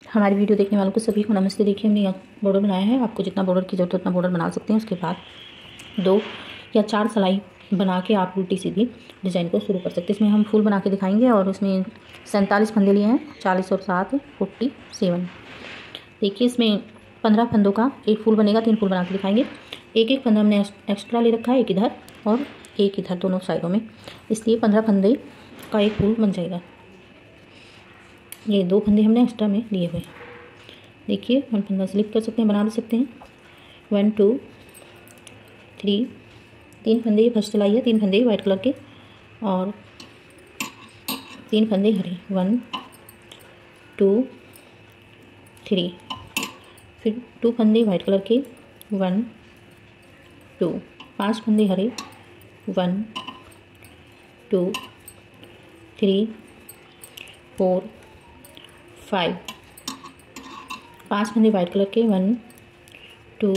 हमारी वीडियो देखने वालों को सभी को नमस्ते। देखिए हमने यहाँ बॉर्डर बनाया है। आपको जितना बॉर्डर की ज़रूरत है उतना बॉर्डर बना सकते हैं। उसके बाद 2 या 4 सिलाई बना के आप उल्टी सीधी डिज़ाइन को शुरू कर सकते हैं। इसमें हम फूल बना के दिखाएंगे और उसमें 47 फंदे लिए हैं, 40 और 7 47। देखिए इसमें 15 फंदों का एक फूल बनेगा। 3 फूल बना के दिखाएंगे। एक फंदा हमने एक्स्ट्रा ले रखा है, एक इधर और एक इधर, दोनों साइडों में, इसलिए 15 फंदे का एक फूल बन जाएगा। ये 2 फंदे हमने एक्स्ट्रा में लिए हुए हैं। देखिए हम फंदा स्लिप कर सकते हैं, बना भी सकते हैं। 1 2 3 3 फंदे ये फर्स्ट सिलाई है। 3 फंदे वाइट कलर के और 3 फंदे हरे। 1 2 3 फिर 2 फंदे वाइट कलर के। 1 2 5 फंदे हरे। 1 2 3 4 5 5 फंदे वाइट कलर के। 1 2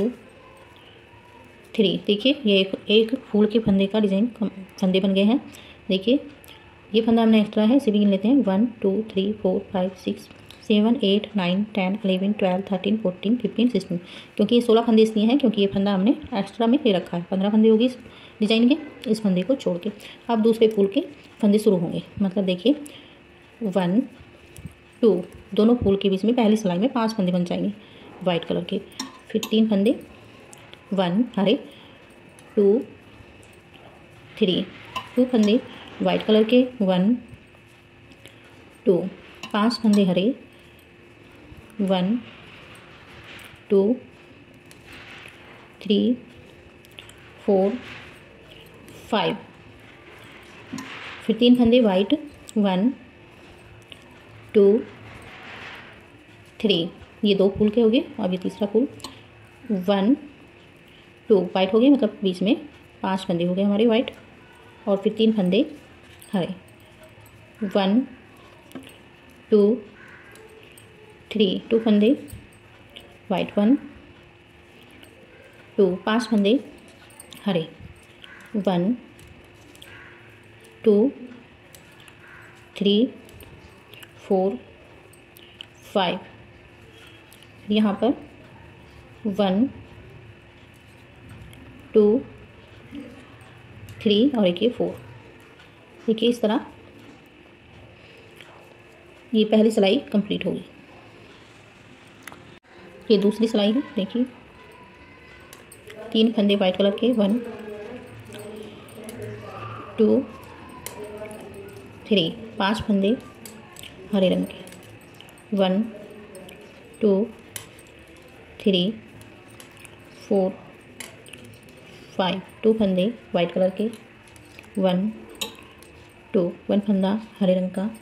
3। देखिए ये एक फूल के फंदे का डिज़ाइन फंदे बन गए हैं। देखिए ये फंदा हमने एक्स्ट्रा है, इसे भी गिन लेते हैं। 1 2 3 4 5 6 7 8 9 10 11 12 13 14 15 16। क्योंकि ये 16 फंदे इसलिए हैं क्योंकि ये फंदा हमने एक्स्ट्रा में ले रखा है। 15 फंदे होगी इस डिज़ाइन के, इस फंदे को छोड़ के। अब दूसरे फूल के फंदे शुरू होंगे। मतलब देखिए 1 2 दोनों फूल के बीच में पहली सिलाई में 5 फंदे बन जाएंगे वाइट कलर के। फिर 3 फंदे 1 हरे। 2 3 2 फंदे वाइट कलर के। 1 2 5 फंदे हरे। 1 2 3 4 5 फिर 3 फंदे वाइट। 1 2 3 ये 2 फूल के हो गए। अब ये तीसरा फूल 1 2 वाइट हो गए, मतलब बीच में 5 फंदे हो गए हमारे वाइट। और फिर 3 फंदे हरे। 1 2 3 2 फंदे वाइट। 1 2 5 फंदे हरे। 1 2 3 4 5। यहाँ पर 1 2 3 और एक ये 4। देखिए इस तरह ये पहली सिलाई कंप्लीट होगी। ये दूसरी सिलाई है। देखिए 3 फंदे वाइट कलर के। 1 2 3 5 फंदे हरे रंग के। 1 2 3 4 5 2 फंदे वाइट कलर के। 1 2 1 फंदा हरे रंग का।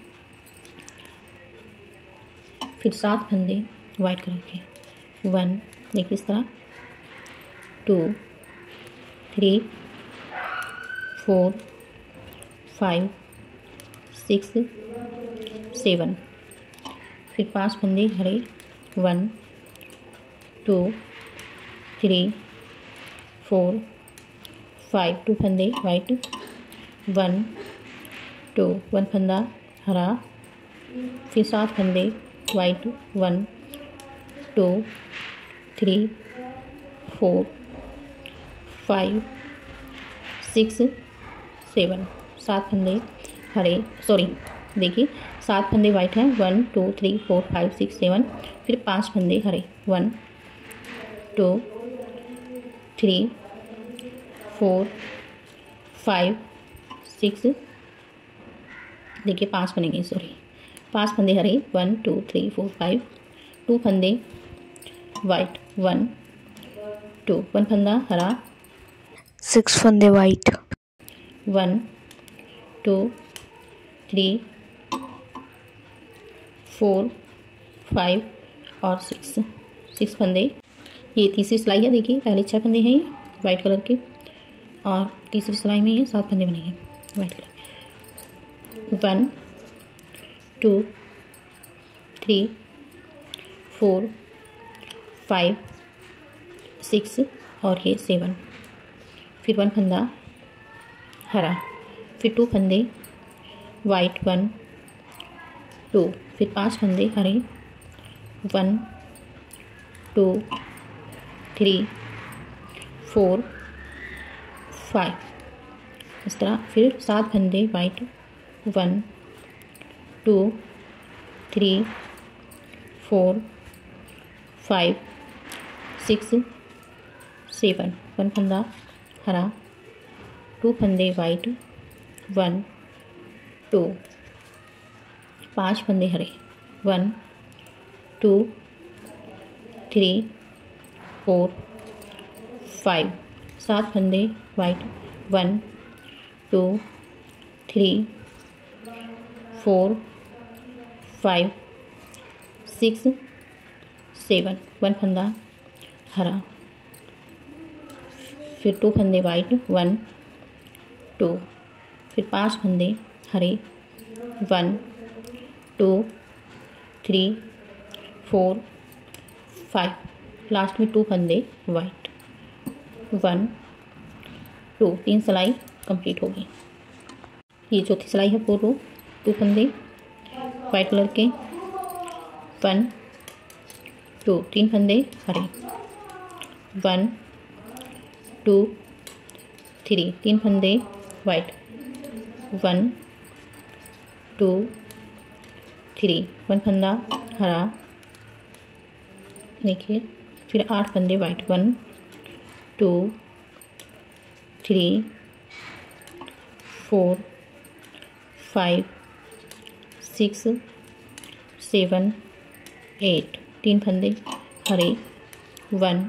फिर 7 फंदे वाइट कलर के। 1 देखिए इस तरह। 2 3 4 5 6 7 फिर 5 फंदे हरे। 1 2 3 4 5 2 फंदे वाइट। 1 2 1 फंदा हरा। फिर 7 फंदे वाइट। 1 2 3 4 5 6 7 7 फंदे हरे, सॉरी देखिए 7 फंदे वाइट हैं। 1 2 3 4 5 6 7 फिर 5 फंदे हरे। 1 2 3 4 5 6 देखिए 5 बनेंगे, सॉरी 5 फंदे हरे। 1 2 3 4 5 2 फंदे वाइट। 1 2 1 फंदा हरा। 6 फंदे वाइट। 1 2 3 4 5 और 6 फंदे। ये तीसरी सिलाई है। देखिए पहले 6 फंदे हैं ये वाइट कलर के और तीसरी सिलाई में ये 7 फंदे बनेंगे वाइट कलर के। 1 2 3 4 5 6 और ये 7 फिर 1 फंदा हरा। फिर 2 फंदे वाइट। 1 2 फिर 5 फंदे हरे। 1 2 3 4 5 इस तरह। फिर 7 फंदे वाइट, 1 2 3 4 5 6 7 1 फंदा हरा, 2 फंदे वाइट, 1 2 5 फंदे हरे, 1 2 3 4 5 7 फंदे वाइट, 1 2 3 4 5 6 7 1 फंदा हरा। फिर 2 फंदे वाइट, 1 2 फिर 5 फंदे हरे, 1 2 3 4 5 लास्ट में 2 फंदे वाइट, 1 2 3 सिलाई कंप्लीट होगी। ये चौथी सिलाई है 4 रो, 2 फंदे वाइट कलर के, 1 2 3 फंदे हरे, 1 2 3 3 फंदे वाइट, 1 2 3 1 फंदा हरा। देखिए फिर 8 फंदे वाइट, 1 2 3 4 5 6 7 8 3 फंदे हरे, 1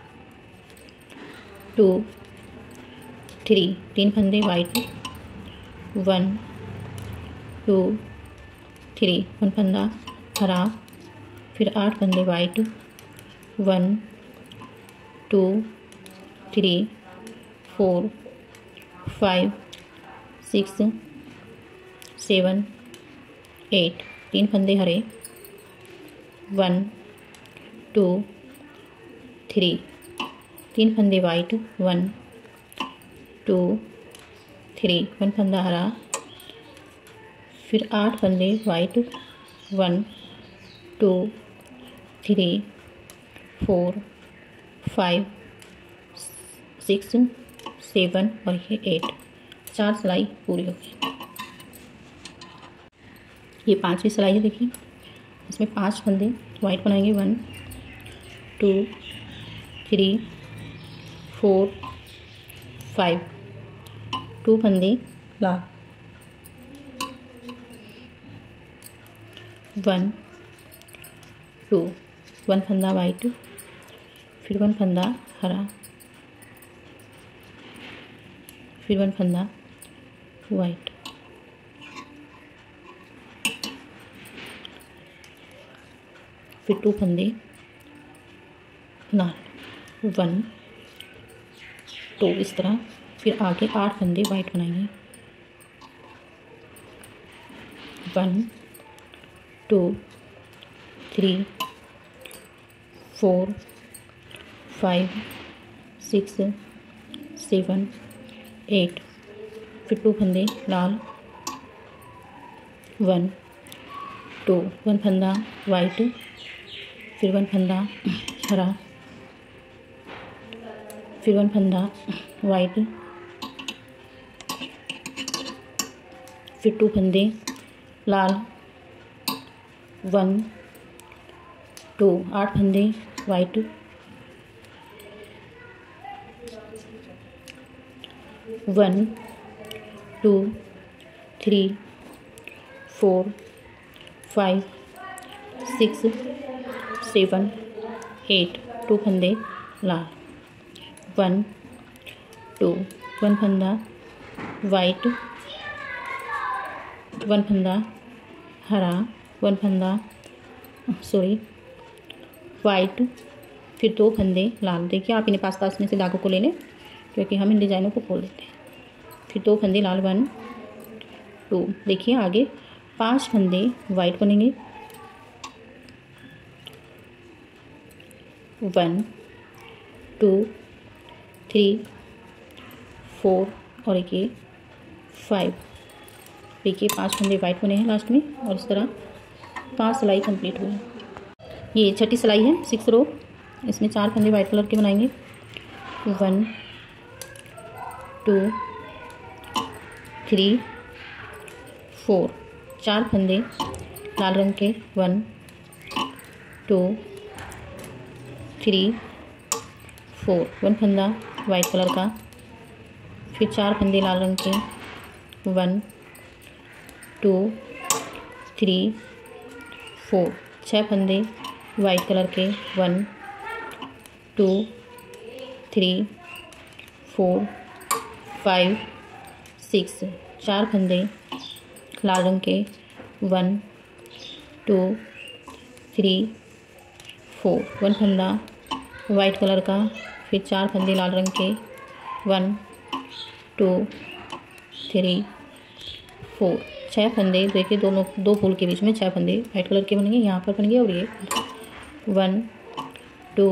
2 3 3 फंदे वाइट, 1 2 3 1 फंदा हरा। फिर 8 फंदे वाइट, 1 2 3 4 5 6 7 8 3 फंदे हरे, 1 2 3 3 फंदे वाइट, 1 2 3 1 फंदा हरा। फिर 8 फंदे वाइट, 1 2 3 4 5 6 7 और ये 8 4 सिलाई पूरी हो गई। ये 5वीं सिलाई है। देखिए इसमें 5 फंदे वाइट बनाएंगे, 1 2 3 4 5 2 फंदे लाल, 1 2 1 फंदा वाइट, फिर 1 फंदा हरा, फिर 1 फंदा वाइट, फिर 2 फंदे लाल, 1 2 इस तरह। फिर आगे 8 फंदे वाइट बनाएंगे, 1 2 3 4 5 6 7 8 फिर 2 फंदे लाल, 1 2 1 फंदा वाइट, फिर 1 फंदा हरा, फिर 1 फंदा वाइट, फिर 2 फंदे लाल, 1 2 8 फंदे वाइट, 1 2 3 4 5 6 7 8 2 फंदे लाल, 1 2 1 फंदा वाइट, 1 फंदा हरा, 1 फंदा वाइट, फिर 2 फंदे लाल। देखिए आप इन्हें पास में से धागों को ले लें क्योंकि हम इन डिजाइनों को खोल देते हैं। फिर 2 फंदे लाल, 1 2। देखिए आगे 5 फंदे वाइट बनेंगे, 1 2 3 4 और एक 5। देखिए 5 फंदे वाइट बने हैं लास्ट में और इस तरह 5 सिलाई कंप्लीट हुई। ये छठी सिलाई है 6 रो। इसमें 4 फंदे वाइट कलर के बनाएंगे। 1 2 3 4 4 फंदे लाल रंग के। 1 2 3 4 1 फंदा वाइट कलर का। फिर 4 फंदे लाल रंग के। 1 2 3 4 6 फंदे वाइट कलर के। 1 2 3 4 5 6 4 फंदे लाल रंग के। 1 2 3 4 1 फंदा वाइट कलर का। फिर 4 फंदे लाल रंग के। 1 2 3 4 6 फंदे। देखिए दोनों 2 फूल के बीच में 6 फंदे वाइट कलर के बनेंगे, यहाँ पर बनेंगे। और ये 1 2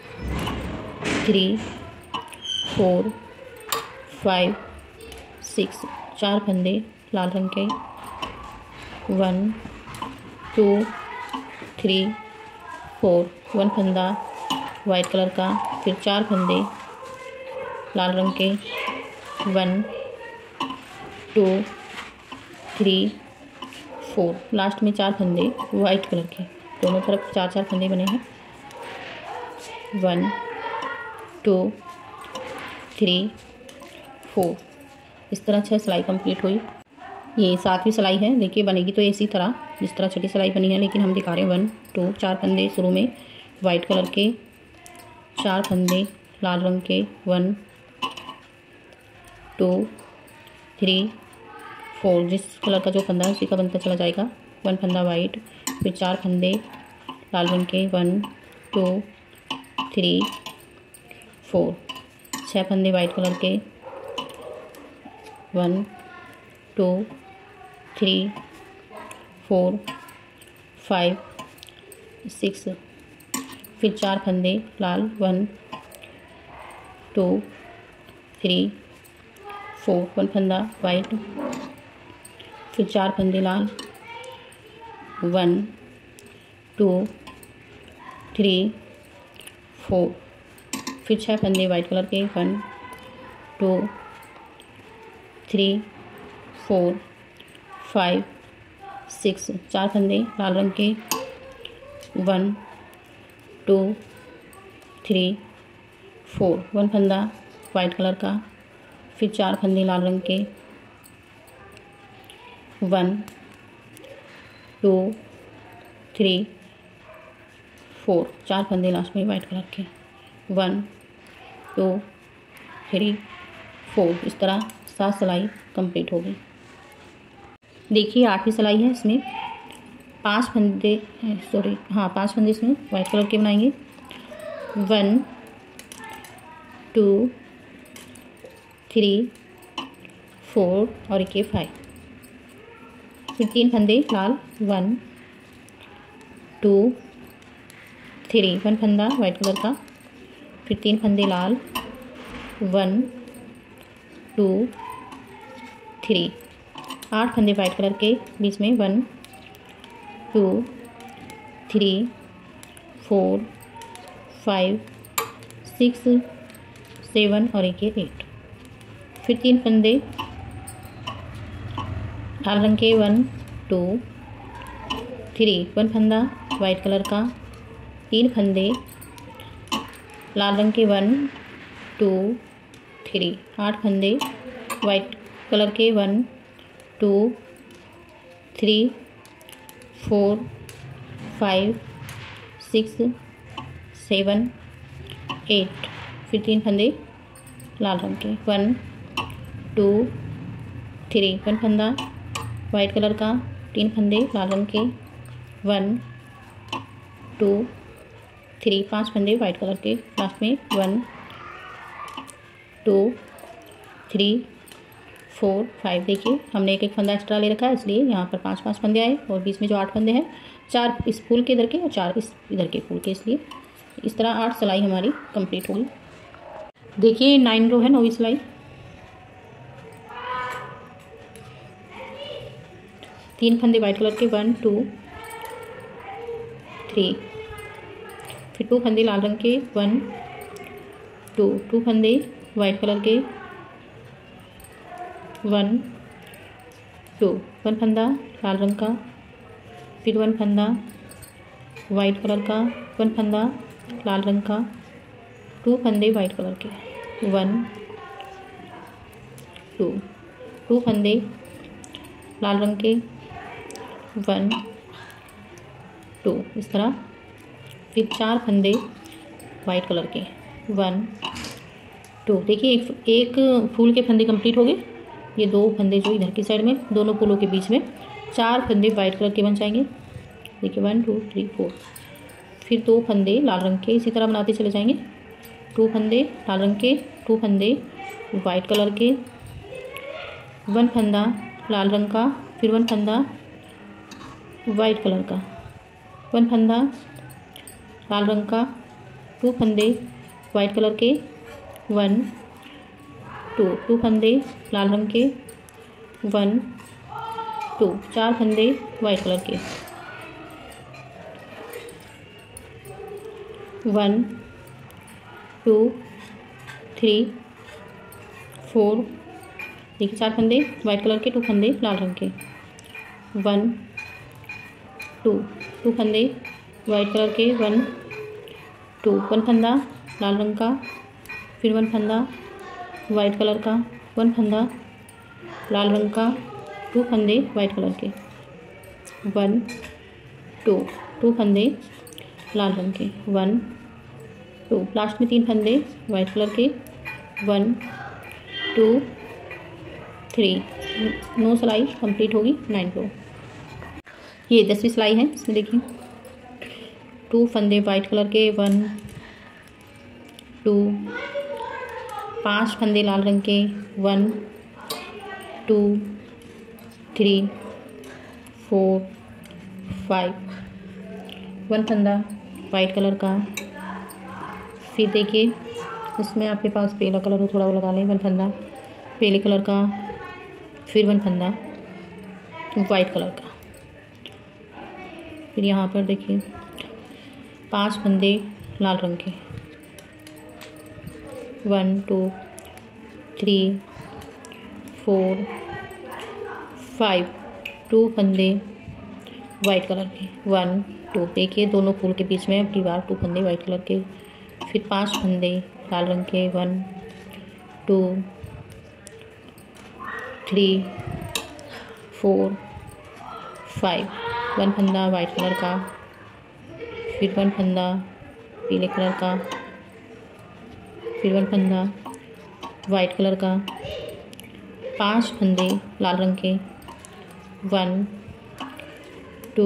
3 4 5 6 4 फंदे लाल रंग के। 1 2 3 4 1 फंदा वाइट कलर का। फिर 4 फंदे लाल रंग के। 1 2 3 4 लास्ट में 4 फंदे वाइट कलर के। दोनों तरफ 4 फंदे बने हैं। 1 2 3 4 इस तरह 6 सिलाई कंप्लीट हुई। ये 7वीं सिलाई है। देखिए बनेगी तो इसी तरह जिस तरह छठी सिलाई बनी है, लेकिन हम दिखा रहे हैं 1 2 4 फंदे शुरू में वाइट कलर के। 4 फंदे लाल रंग के। 1 2 3 4 जिस कलर का जो फंदा है उसी का बनता चला जाएगा। 1 फंदा वाइट। फिर 4 फंदे लाल रंग के। 1 2 3 4 6 फंदे वाइट कलर के। 1 2 3 4 5 6 फिर 4 फंदे लाल। 1 2 3 4 1 फंदा वाइट। फिर 4 फंदे लाल। 1 2 3 4 फिर 6 फंदे वाइट कलर के। 1 2 3 4 5 6 4 फंदे लाल रंग के। 1 2 3 4 1 फंदा वाइट कलर का। फिर 4 फंदे लाल रंग के। 1 2 3 4 4 फंदे लास्ट में वाइट कलर के। 1 2 3 4 इस तरह 7 सिलाई कंप्लीट होगी। देखिए 8वीं सिलाई है। इसमें 5 फंदे 5 फंदे इसमें वाइट कलर के बनाएंगे। 1 2 3 4 और एक 5। फिर 3 फंदे लाल। 1 2 3 1 फंदा वाइट कलर का। फिर 3 फंदे लाल। 1 2 3 8 फंदे वाइट कलर के बीच में। 1 2 3 4 5 6 7 और एक 8। फिर 3 फंदे लाल रंग के। 1 2 3 1 फंदा वाइट कलर का। 3 फंदे लाल रंग के। 1 2 3 8 फंदे वाइट कलर के। 1 2 3 4 5 6 7 8 फिर 3 फंदे लाल रंग के। 1 2 3 1 फंदा वाइट कलर का। 3 फंदे लाल रंग के। 1 2 3 5 फंदे वाइट कलर के लास्ट में। 1 2 3 4 5। देखिए हमने एक फंदा एक्स्ट्रा ले रखा है, इसलिए यहाँ पर 5 फंदे आए। और बीच में जो 8 फंदे हैं, 4 इस फूल के इधर के और 4 इस इधर के फूल के, इसलिए इस तरह 8 सिलाई हमारी कंप्लीट होगी। देखिए 9 रो है, 9वीं सिलाई। 3 फंदे वाइट कलर के। 1 2 3 फिर 2 फंदे लाल रंग के 1 2 2 फंदे वाइट कलर के 1 2 1 फंदा लाल रंग का, फिर 1 फंदा वाइट कलर का, 1 फंदा लाल रंग का, 2 फंदे वाइट कलर के 1 2 2 फंदे लाल रंग के 1 2 इस तरह, फिर 4 फंदे वाइट कलर के 1 2। देखिए एक फूल के फंदे कंप्लीट हो गए। ये 2 फंदे जो इधर की साइड में दोनों फूलों के बीच में 4 फंदे वाइट कलर के बन जाएंगे। देखिए 1 2 3 4। फिर 2 फंदे लाल रंग के इसी तरह बनाते चले जाएंगे। 2 फंदे लाल रंग के, 2 फंदे वाइट कलर के, 1 फंदा लाल रंग का, फिर 1 फंदा वाइट कलर का, 1 फंदा लाल रंग का, 2 फंदे वाइट कलर के 1 2 2 फंदे लाल रंग के 1 2 4 फंदे वाइट कलर के 1 2 3 4। देखिए 4 फंदे वाइट कलर के, 2 फंदे लाल रंग के 1 2 2 फंदे वाइट कलर के 1 2 1 फंदा लाल रंग का, फिर 1 फंदा वाइट कलर का, 1 फंदा लाल रंग का, 2 फंदे वाइट कलर के 1 2 2 फंदे लाल रंग के 1 2। लास्ट में 3 फंदे वाइट कलर के 1 2 3। 9 सिलाई कंप्लीट होगी 9 रो। ये 10वीं सिलाई है। इसमें देखिए 2 फंदे वाइट कलर के 1 2 5 फंदे लाल रंग के 1 2 3 4 5। 1 फंदा वाइट कलर का। फिर देखिए इसमें आपके पास पीला कलर हो थोड़ा वो लगा लें। 1 फंदा पीले कलर का, फिर 1 फंदा वाइट कलर का। फिर यहाँ पर देखिए 5 फंदे लाल रंग के 1 2 3 4 5। 2 फंदे वाइट कलर के 1 2। देखिए दोनों फूल के बीच में अब दीवार 2 फंदे वाइट कलर के, फिर 5 फंदे लाल रंग के 1 2 3 4 5। 1 फंदा वाइट कलर का, फिर 1 फंदा पीले कलर का, फिर 1 फंदा वाइट कलर का, 5 फंदे लाल रंग के 1 2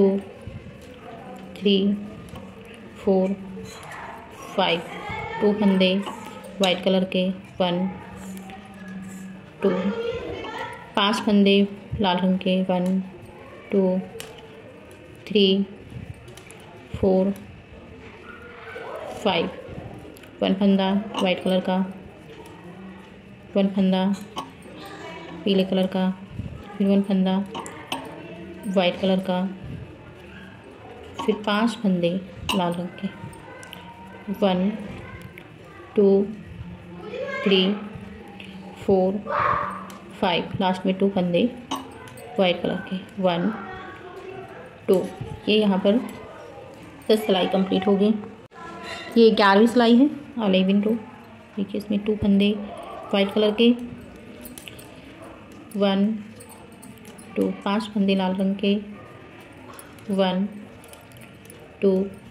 3 4 5। 2 फंदे वाइट कलर के 1 2। 5 फंदे लाल रंग के 1 2 3 4 5। 1 फंदा वाइट कलर का, 1 फंदा पीले कलर का, फिर 1 फंदा वाइट कलर का, फिर 5 फंदे लाल रंग के 1 2 3 4 5। लास्ट में 2 फंदे वाइट कलर के 1 2। ये यहाँ पर 10 सिलाई कंप्लीट हो गई। ये 11वीं सिलाई है 11 रो। देखिए इसमें 2 फंदे वाइट कलर के 1 2। 5 फंदे लाल रंग के 1 2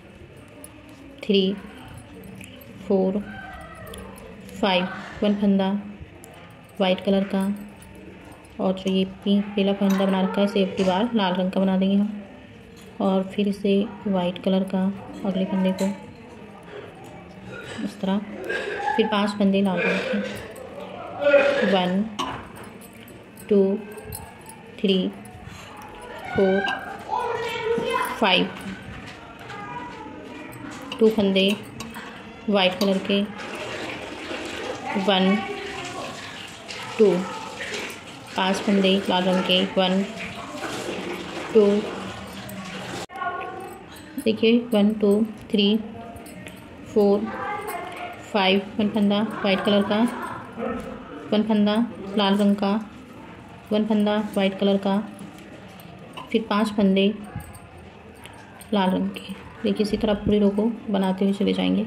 3 4 5। 1 फंदा वाइट कलर का, और जो ये पीला फंदा बना रखा है इसे एक बार लाल रंग का बना देंगे हम, और फिर इसे वाइट कलर का अगले फंदे को इस तरह, फिर 5 फंदे लाल रंग के 1 2 3 4 5। 2 फंदे वाइट कलर के 1 2। 5 फंदे लाल रंग के 1 2। देखिए 1 2 3 4 5, 1 फंदा वाइट कलर का, 1 फंदा लाल रंग का, 1 फंदा वाइट कलर का, फिर 5 फंदे लाल रंग के। देखिए इसी तरह पूरी रो को बनाते हुए चले जाएंगे।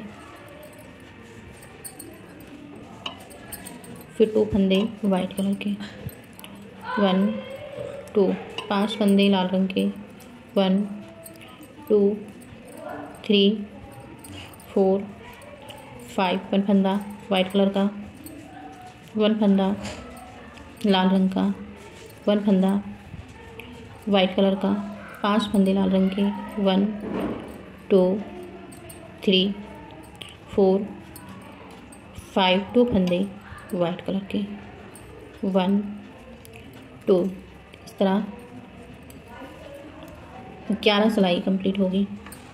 फिर 2 फंदे वाइट कलर के, 1 2, 5 फंदे लाल रंग के, 1 2 3 4 5, 1 फंदा वाइट कलर का, 1 फंदा लाल रंग का, 1 फंदा वाइट कलर का, 5 फंदे लाल रंग के, 1 2 3 4 5, 2 फंदे वाइट कलर के, 1 2। इस तरह 11 सिलाई कंप्लीट होगी।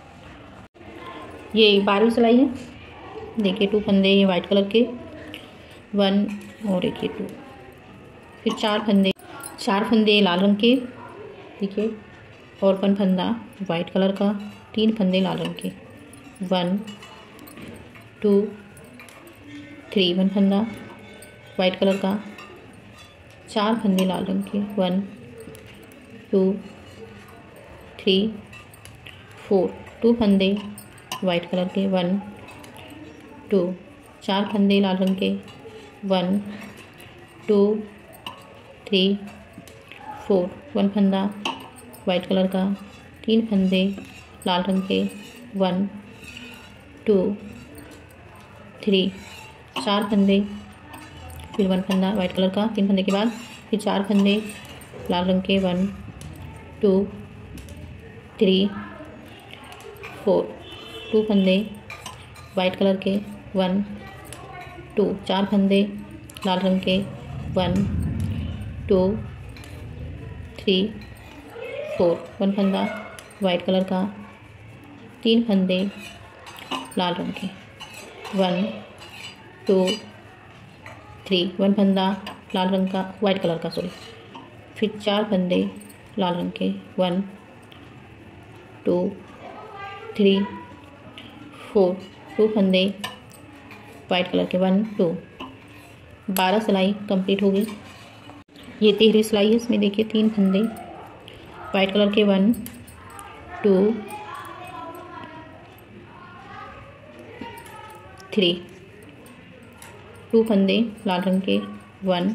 ये 12वीं सिलाई है। देखिए 2 फंदे ये वाइट कलर के, 1 और एक 2, फिर 4 फंदे लाल रंग के, देखिए, और 1 फंदा वाइट कलर का, 3 फंदे लाल रंग के, 1 2 3, 1 फंदा वाइट कलर का, 4 फंदे लाल रंग के, 1 2 3 4, 2 फंदे वाइट कलर के, 1 2, 4 फंदे लाल रंग के, 1 2 3 4, 1 फंदा वाइट कलर का, 3 फंदे लाल रंग के, 1 2 3, 4 फंदे, फिर 1 फंदा वाइट कलर का, 3 फंदे के बाद फिर 4 फंदे लाल रंग के, 1 2 3 4, 2 फंदे वाइट कलर के, 1 2, 4 फंदे लाल रंग के, 1 2 3 4, 1 फंदा वाइट कलर का, 3 फंदे लाल रंग के, 1 2 3, 1 फंदा लाल रंग का वाइट कलर का, सॉरी, फिर 4 फंदे लाल रंग के, 1 2 3 4, 2 फंदे वाइट कलर के, 1 2। 12 सिलाई कंप्लीट होगी। ये 13वीं सिलाई है। इसमें देखिए 3 फंदे वाइट कलर के, 1 2 3, 2 फंदे लाल रंग के, 1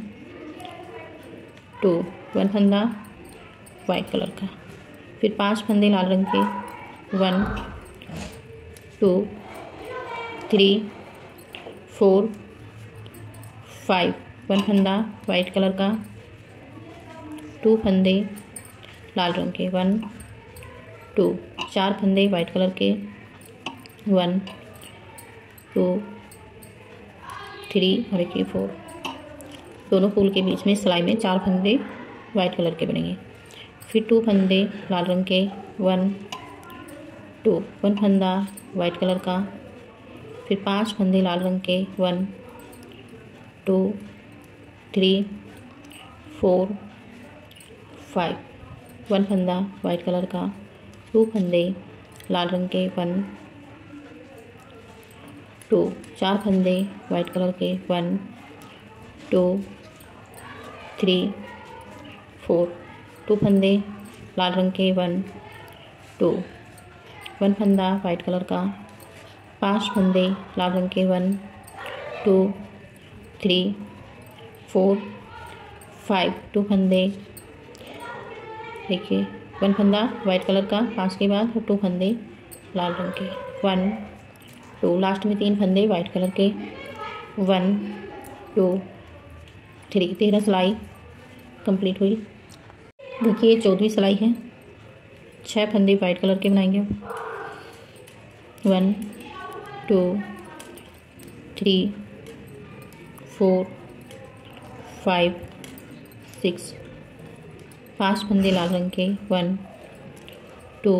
2, 1 फंदा वाइट कलर का, फिर 5 फंदे लाल रंग के, 1 2 3 4 5, 1 फंदा वाइट कलर का, 2 फंदे लाल रंग के, 1 2, 4 फंदे वाइट कलर के, 1 2 3 और एक 4। दोनों फूल के बीच में सिलाई में 4 फंदे वाइट कलर के बनेंगे। फिर 2 फंदे लाल रंग के, 1 2, 1 फंदा वाइट कलर का, फिर 5 फंदे लाल रंग के, 1 2 3 4 5, 1 फंदा वाइट कलर का, 2 फंदे लाल रंग के, 1 2, 4 फंदे वाइट कलर के, 1 2 3 4, 2 फंदे लाल रंग के, 1 2, 1 फंदा वाइट कलर का, 5 फंदे लाल रंग के, 1 2 3 4 5, 2 फंदे, देखिए 1 फंदा वाइट कलर का, 5 के बाद 2 फंदे लाल रंग के, 1 2, लास्ट में 3 फंदे वाइट कलर के, 1 2 3। 13 सिलाई कंप्लीट हुई। देखिए 14वीं सिलाई है। 6 फंदे वाइट कलर के बनाएंगे। 1 2 3 4 5 6, 5 फंदे लाल रंग के, 1 2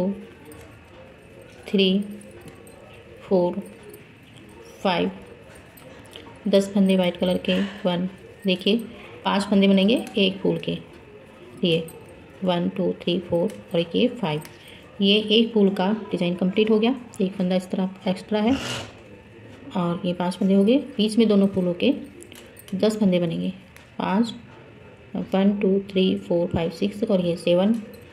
3 4 5, 10 फंदे वाइट कलर के, 1। देखिए 5 फंदे बनेंगे एक फूल के लिए, 1 2 3 4 और ये 5। ये एक फूल का डिज़ाइन कंप्लीट हो गया। एक फंदा इस तरह एक्स्ट्रा है। और ये 5 फंदे हो गए। बीच में दोनों फूलों के 10 फंदे बनेंगे। 5, 1 2 3 4 5 6 और ये 7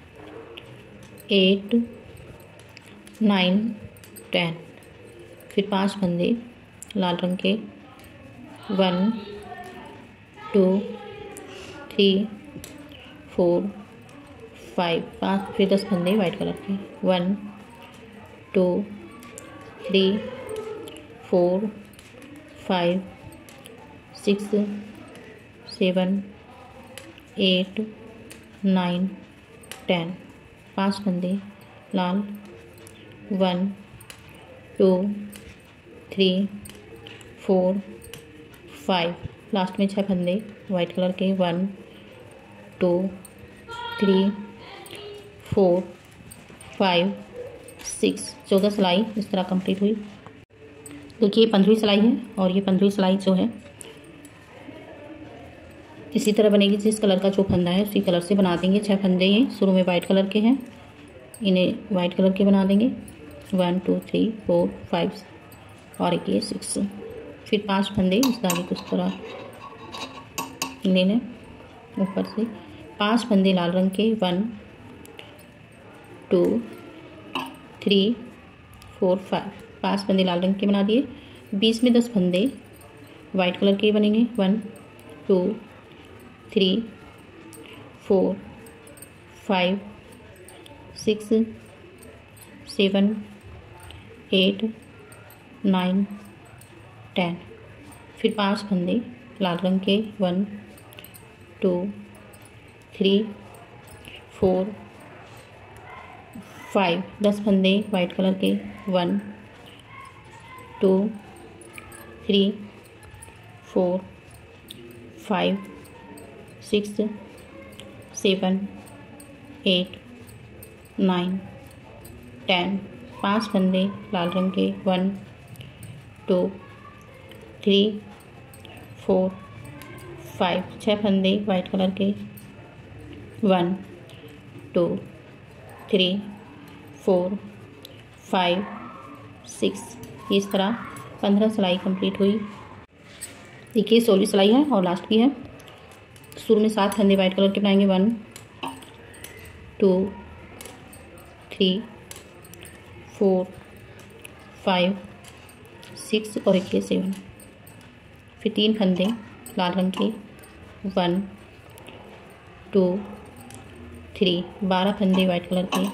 8 9 10। फिर 5 फंदे लाल रंग के, 1 2 3 4 5 5। फिर 10 फंदे वाइट कलर के, 1 2 3 4 5 6 7 8 9 10। 5 फंदे लाल, 1 2 3 4 5। लास्ट में 6 फंदे वाइट कलर के, 1 2 3 4 5 6। 14 सिलाई इस तरह कंप्लीट हुई। देखिए 15वीं सिलाई है और ये 15वीं सिलाई जो है इसी तरह बनेगी। जिस कलर का जो फंदा है उसी कलर से बना देंगे। 6 फंदे ये शुरू में वाइट कलर के हैं, इन्हें वाइट कलर के बना देंगे। 1 2 3 4 5 और एक ये 6। फिर 5 फंदे इस धागे को इस तरह ले लें ऊपर से। 5 फंदे लाल रंग के, 1 2 3 4 5। 5 फंदे लाल रंग के बना दिए। बीच में 10 फंदे वाइट कलर के बनेंगे। 1 2 3 4 5 6 7 8 9 10। फिर 5 फंदे लाल रंग के, 1 2 3 4 5। 10 फंदे वाइट कलर के, 1 2 3 4 5 6 7 8 9 10। 5 फंदे लाल रंग के, 1 2 3 4 5। 6 फंदे वाइट कलर के, 1 2 3 4 5 6। इस तरह 15 सिलाई कंप्लीट हुई। देखिए 16वीं सिलाई है और लास्ट की है। शुरू में 7 फंदे वाइट कलर के बनाएंगे। 1 2 3 4 5 6 और एक ये 7। फिर 3 फंदे लाल रंग के, 1 2 3। 12 फंदे वाइट कलर के,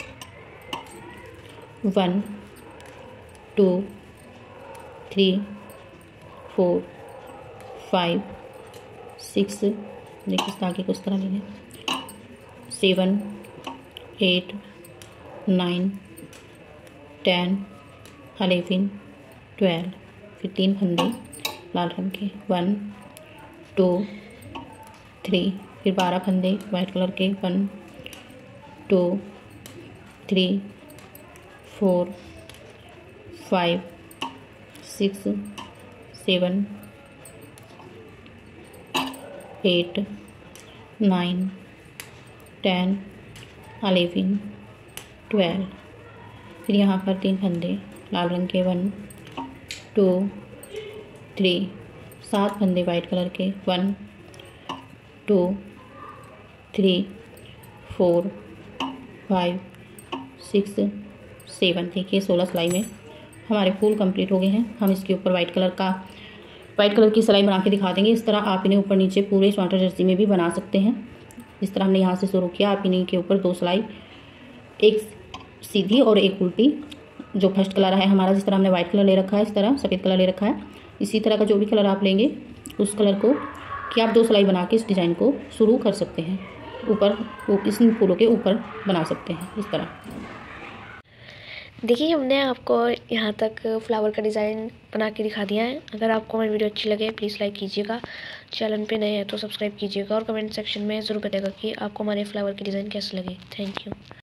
1 2 3 4 5 6। देखिए इस धागे को इस तरह लेंगे। 7 8 9 10 11 12। फिर 3 फंदे लाल रंग के, 1 2 3। फिर 12 फंदे वाइट कलर के, 1 2 3 4 5 6 7 8 9 10 11 12। फिर यहाँ पर 3 फंदे लाल रंग के, 1 2 3। 7 फंदे वाइट कलर के, 1 2 3 4 5 6 7। देखिए 16 सिलाई में हमारे फूल कंप्लीट हो गए हैं। हम इसके ऊपर वाइट कलर की सिलाई बना के दिखा देंगे। इस तरह आप इन्हें ऊपर नीचे पूरे स्वेटर जर्सी में भी बना सकते हैं। इस तरह हमने यहाँ से शुरू किया। आप इन्हीं के ऊपर 2 सिलाई, एक सीधी और एक उल्टी। जो फर्स्ट कलर है हमारा, जिस तरह हमने वाइट कलर ले रखा है, इस तरह सफ़ेद कलर ले रखा है, इसी तरह का जो भी कलर आप लेंगे उस कलर को कि आप 2 सिलाई बना के इस डिज़ाइन को शुरू कर सकते हैं। ऊपर इस फूलों के ऊपर बना सकते हैं इस तरह। देखिए हमने आपको यहाँ तक फ्लावर का डिज़ाइन बना के दिखा दिया है। अगर आपको हमारी वीडियो अच्छी लगे प्लीज़ लाइक कीजिएगा, चैनल पे नए हैं तो सब्सक्राइब कीजिएगा और कमेंट सेक्शन में ज़रूर बताइएगा कि आपको हमारे फ्लावर के डिज़ाइन कैसे लगे। Thank you.